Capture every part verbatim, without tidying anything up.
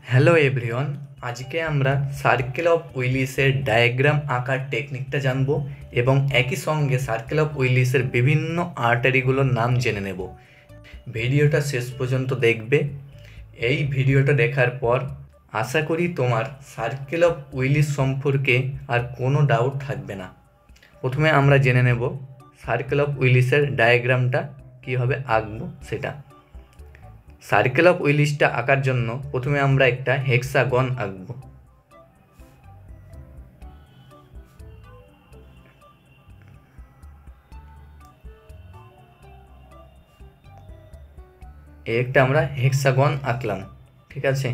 Hello everyone, আজকে আমরা circle of উইলিসের diagram আঁকার টেকনিকটা জানব এবং একই সঙ্গে সার্কেল অফ উইলিসের বিভিন্ন আর্টারিগুলোর নাম জেনে নেব। ভিডিওটা শেষ পর্যন্ত দেখবে। এই ভিডিওটা দেখার পর আশা করি তোমার সার্কেল অফ উইলিস সম্পর্কে আর কোনো ডাউট থাকবে না। প্রথমে আমরা জেনে নেব সার্কেল অফ উইলিসের ডায়াগ্রামটা কীভাবে আঁকবো সেটা। সার্কেল অফ উইলিসটা আঁকার জন্য প্রথমে আমরা একটা হেক্সাগন আঁকব। একটা আমরা হেক্সাগন আঁকলাম, ঠিক আছে।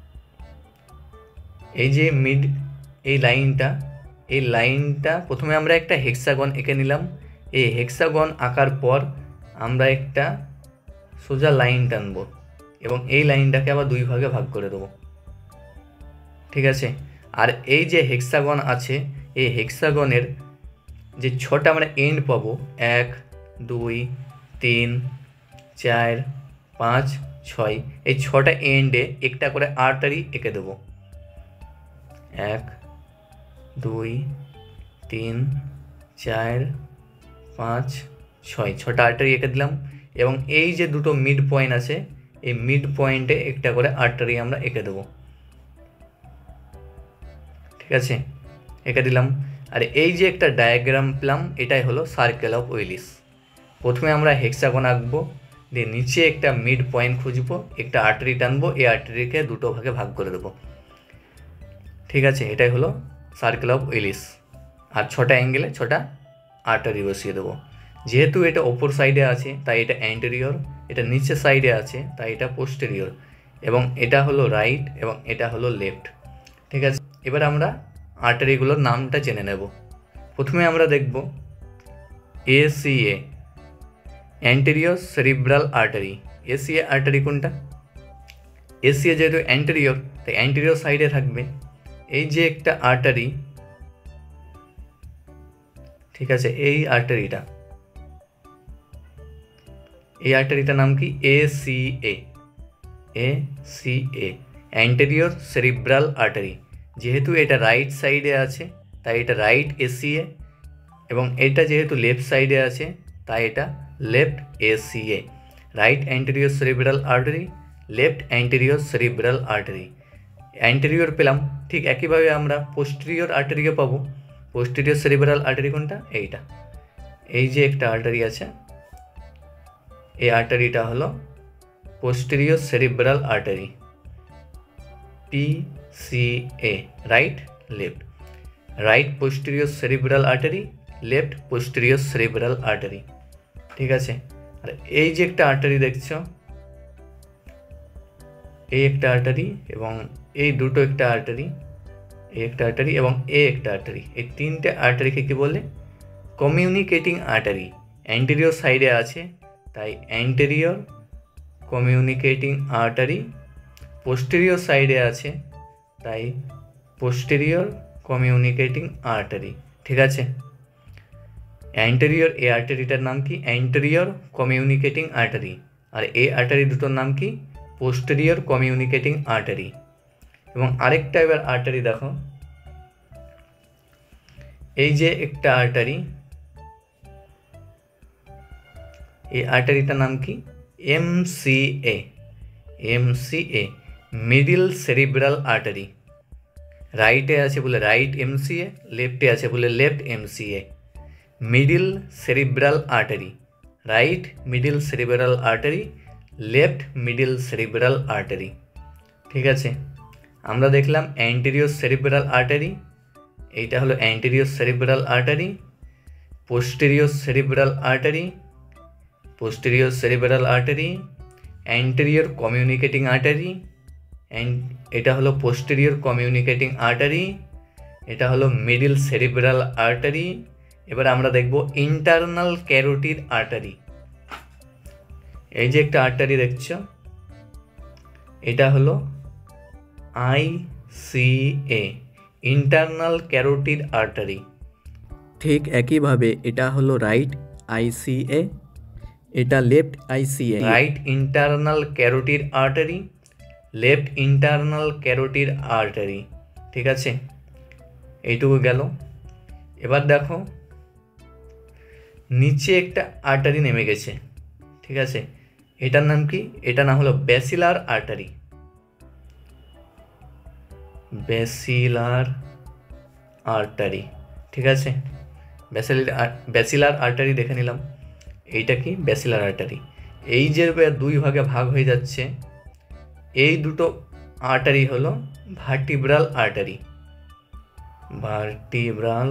এই যে মিড এই লাইনটা এই লাইনটা প্রথমে আমরা একটা হেক্সাগন এঁকে নিলাম। এই হেক্সাগন আঁকার পর আমরা একটা সোজা লাইন টানবো এবং এই লাইনটাকে আবার দুই ভাগে ভাগ করে দেবো, ঠিক আছে। আর এই যে হেক্সাগন আছে, এই হেক্সাগনের যে ছটা আমরা এন্ড পাবো, এক দুই তিন চার পাঁচ ছয়, এই ছটা এন্ডে একটা করে আর্টারি এঁকে দেবো। এক দুই তিন চার পাঁচ ছয়, ছটা আর্টারি এঁকে দিলাম এবং এই যে দুটো মিড পয়েন্ট আছে, এই মিড পয়েন্টে একটা করে আর্টারি আমরা এঁকে দেবো, ঠিক আছে। এঁকে দিলাম। আর এই যে একটা ডায়াগ্রাম পেলাম, এটাই হলো সার্কেল অফ উইলিস। প্রথমে আমরা হেক্সাগন আঁকবো, দিয়ে নিচে একটা মিড পয়েন্ট খুঁজবো, একটা আর্টারি টানবো, এই আর্টারিকে দুটো ভাগে ভাগ করে দেবো, ঠিক আছে। এটাই হলো সার্কেল অফ উইলিস। আর ছটা অ্যাঙ্গেলে ছটা আর্টারি বসিয়ে দেবো। যেহেতু এটা ওপর সাইডে আছে তাই এটা অ্যান্টেরিয়র, এটা নিচের সাইডে আছে তাই এটা পোস্টেরিয়র, এবং এটা হলো রাইট এবং এটা হলো লেফট, ঠিক আছে। এবার আমরা আর্টারিগুলোর নামটা জেনে নেব। প্রথমে আমরা দেখব ACA, anterior cerebral artery. ACA artery কোনটা? এসিএ যেহেতু অ্যান্টেরিয়র তাই অ্যান্টেরিয়র সাইডে থাকবে। এই যে একটা আর্টারি, ঠিক আছে, এই আর্টারিটা এই আর্টারিটার নাম কি? ACA. ACA anterior cerebral artery. যেহেতু এটা রাইট সাইডে আছে তাই এটা রাইট এসিএ, এবং এটা যেহেতু লেফট সাইডে আছে তাই এটা left ACA. Right anterior cerebral artery, left anterior cerebral artery. Anterior পেলাম, ঠিক একইভাবে আমরা পোস্টেরিয়র আর্টারিও পাবো। পোস্টেরিয়র সেরিব্রাল আর্টারি কোনটা? এইটা। এই যে একটা আর্টারি আছে, এই আর্টারিটা হলো posterior cerebral artery, PCA. Right left, right posterior cerebral artery, left posterior cerebral artery, ঠিক আছে। আর এই যে একটা আর্টারি দেখছো, এই একটা আর্টারি এবং এই দুটো একটা আর্টারি, এই একটা আর্টারি এবং এ একটা আর্টারি, এই তিনটে আর্টারিকে কী বলে? Communicating artery. অ্যান্টেরিয়র সাইডে আছে তাই অ্যান্টেরিয়র কমিউনিকেটিং আর্টারি, পোস্টেরিয়র সাইডে আছে তাই পোস্টেরিয়র কমিউনিকেটিং আর্টারি, ঠিক আছে। অ্যান্টেরিয়র এই আর্টারিটার নাম কি? Anterior communicating artery. আর এই আর্টারি দুটোর নাম কি? Posterior communicating artery. এবং আরেকটা এবার আর্টারি দেখো, এই যে একটা আর্টারি, এই আর্টারিটার নাম কি? MCA. MCA middle cerebral artery. রাইটে আছে বলে রাইট এমসিএ, লেফটে আছে বলে left MCA. Middle cerebral artery, right middle cerebral artery, left middle cerebral artery, ঠিক আছে। আমরা দেখলাম অ্যান্টেরিয়র সেরিব্রাল আর্টারি, এইটা হলো anterior cerebral artery. Posterior cerebral artery, posterior cerebral artery. Anterior communicating artery, and এটা হলো পোস্টেরিয়র কমিউনিকেটিং আর্টারি। এটা হলো মিডিল সেরিব্রাল আর্টারি। এবার আমরা দেখব ইন্টারনাল ক্যারোটিড আর্টারি। এই যে একটা আর্টারি দেখছো, এটা হলো আইসিএ, ইন্টারনাল ক্যারোটিড আর্টারি। ঠিক একইভাবে এটা হলো রাইট আইসিএ, এটা left ICA. Right internal carotid artery, left internal carotid artery. ঠিক আছে, এইটুকু গেল। এবার দেখো নিচে একটা আর্টারি নেমে গেছে। ঠিক আছে, এটার নাম কি? এটা নাম হলো ব্যাসিলার আর্টারি। Basilar artery. ঠিক আছে, ব্যাসিলার ব্যাসিলার আর্টারি দেখে নিলাম। এইটা কি? Basilar artery. এই যে দুই ভাগে ভাগ হয়ে যাচ্ছে, এই দুটো আর্টারি হলো vertebral artery. Vertebral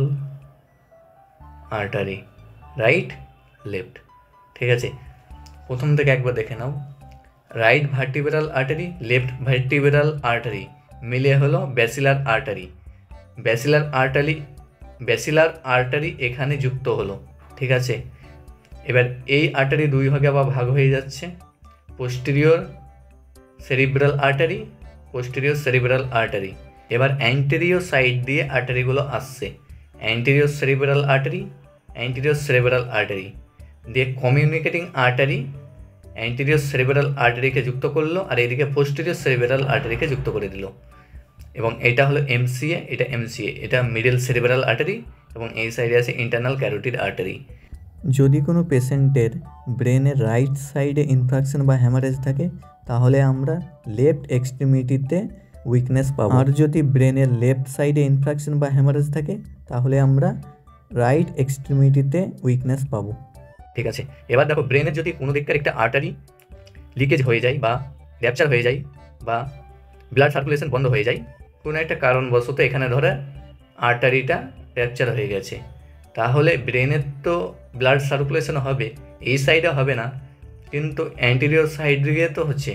artery, right left. ঠিক আছে, প্রথম থেকে একবার দেখে নাও। Right vertebral artery, left vertebral artery মিলে হলো basilar artery. Basilar artery basilar artery এখানে যুক্ত হলো। ঠিক আছে, এবার এই আর্টারি দুই ভাগে আবার ভাগ হয়ে যাচ্ছে, posterior cerebral artery, posterior cerebral artery. এবার অ্যান্টেরিয়র সাইড দিয়ে আর্টারিগুলো আসছে, anterior cerebral artery, anterior cerebral artery দিয়ে কমিউনিকেটিং আর্টারি অ্যান্টেরিয়র সেরিব্রাল আর্টারিকে যুক্ত করলো, আর এদিকে পোস্টেরিয়র সেরিব্রাল আর্টারিকে যুক্ত করে দিল। এবং এটা হলো এমসিএ, এটা এমসিএ, এটা মিডল সেরিব্রাল আর্টারি, এবং এই সাইডে আছে ইন্টারনাল ক্যারোটিড আর্টারি। যদি কোনো পেশেন্টের ব্রেনের রাইট সাইডে ইনফ্রাকশন বা হ্যামারেজ থাকে তাহলে আমরা লেফট এক্সট্রিমিটিতে উইকনেস পাবো, আর যদি ব্রেনের লেফট সাইডে ইনফ্রাকশন বা হ্যামারেজ থাকে তাহলে আমরা রাইট এক্সট্রিমিটিতে উইকনেস পাবো। ঠিক আছে, এবার দেখো ব্রেনের যদি কোনো দিককার একটা আর্টারি লিকেজ হয়ে যায় বা র্যাপচার হয়ে যায় বা ব্লাড সার্কুলেশন বন্ধ হয়ে যায়, কোনো একটা কারণবশত এখানে ধরে আর্টারিটা র্যাপচার হয়ে গেছে, তাহলে ব্রেনের তো ব্লাড সার্কুলেশন হবে, এই সাইডে হবে না, কিন্তু অ্যান্টেরিয়র সাইড দিয়ে তো হচ্ছে,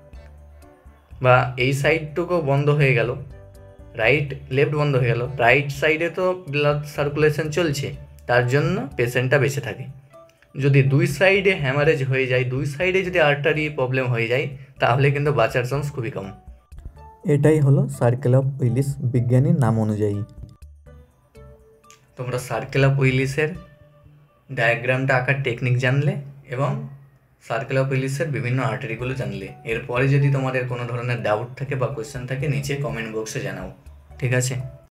বা এই সাইডটুকু বন্ধ হয়ে গেল, রাইট লেফট বন্ধ হয়ে গেল, রাইট সাইডে তো ব্লাড সার্কুলেশন চলছে, তার জন্য পেশেন্টটা বেঁচে থাকে। যদি দুই সাইডে হ্যামারেজ হয়ে যায়, দুই সাইডে যদি আর্টারি প্রবলেম হয়ে যায়, তাহলে কিন্তু বাঁচার চান্স খুবই কম। এটাই হলো সার্কেল অফ উইলিস বিজ্ঞানীর নাম অনুযায়ী। তোমরা সার্কেল অফ উইলিসের ডায়াগ্রামটা আঁকার টেকনিক জানলে এবং সার্কেল অফ উইলিসের বিভিন্ন আর্টারিগুলো জানলে। এরপরে যদি তোমাদের কোনো ধরনের ডাউট থাকে বা কোয়েশ্চেন থাকে নিচে কমেন্ট বক্সে জানাও। ঠিক আছে।